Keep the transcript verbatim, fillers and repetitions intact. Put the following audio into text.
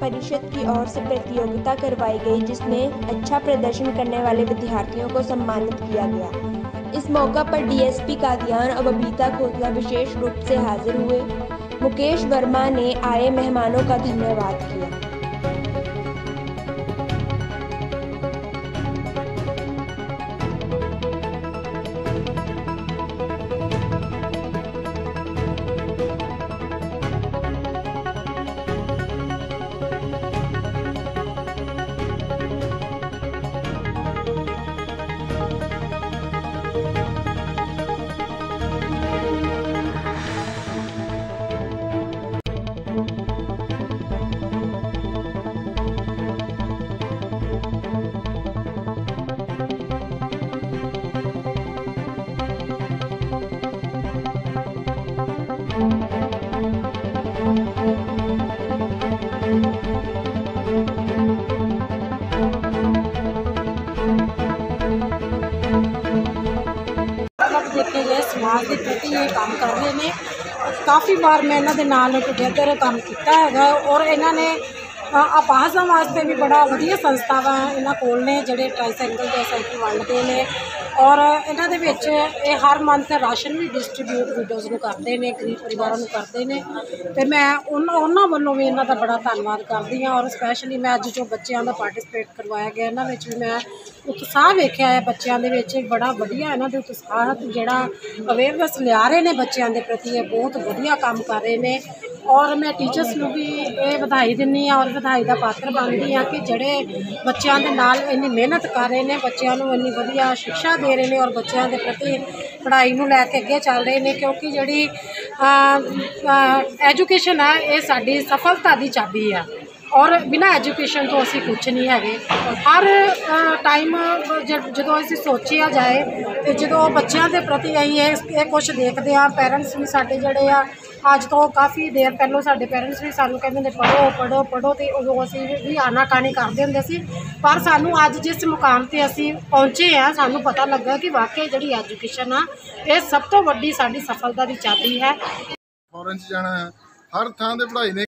परिषद की ओर से प्रतियोगिता करवाई गई, जिसमें अच्छा प्रदर्शन करने वाले विद्यार्थियों को सम्मानित किया गया। इस मौका पर डीएसपी कादियान और बबीता खोसला विशेष रूप से हाजिर हुए। मुकेश वर्मा ने आए मेहमानों का धन्यवाद किया। देखे गए समाज के प्रति ये काम कर रहे हैं। काफ़ी बार मैं इन्हों के नाल टुगेदर काम किया है और इन्होंने अपाहजां वास्ते भी बड़ा वधिया संस्थावां इन्हां कोल ने जिहड़े ट्राईसाइकिल या साइकिल वंडदे ने और इन्हां दे विच ये हर मंथ राशन भी डिस्ट्रीब्यूट विडोज़ नूं करदे ने, गरीब परिवारों नूं करदे ने। ते मैं उन्हां उन्हां वल्लों भी इन्हां दा बड़ा धन्नवाद करदी हां और स्पैशली मैं अज जो बच्चों का पार्टिसिपेट करवाया गया इन्हां विच भी मैं उत्साह वेखिया है बच्चों दे विच बड़ा वधिया इन्हां दे उत्साह जिहड़ा अवेयरनेस लिया रहे ने बच्चों के प्रति ये बहुत वधिया काम कर रहे ने और मैं टीचर्स नूं भी ये बधाई दिंदी हाँ और बधाई का पात्र बनती हाँ कि जिहड़े बच्चों के नाल इन्नी मेहनत कर रहे हैं, बच्चों को इन्नी वधिया शिक्षा दे रहे हैं और बच्चों के प्रति पढ़ाई नूं लैके अगे चल रहे हैं क्योंकि जिहड़ी एजुकेशन है ये साडी सफलता की चाबी है और बिना एजुकेशन तो असी कुछ नहीं है। हर टाइम जो असी सोचिया जाए तो जो बच्चों के प्रति अं ये कुछ देखते हैं, पेरेंट्स भी साडे जिहड़े आ अज तो काफ़ी देर पहलों साडे पेरेंट्स भी सानू कहते पढ़ो पढ़ो पढ़ो तो उदों असी भी आनाकानी करते होंदे सी, पर सानू अज जिस मुकाम पर असी पहुँचे हैं सानू पता लगा कि वाकई जिहड़ी एजुकेशन आ ये सब तो वड्डी साडी सफलता की चाबी है। फॉरेन जाना हर थां ते पढ़ाई ने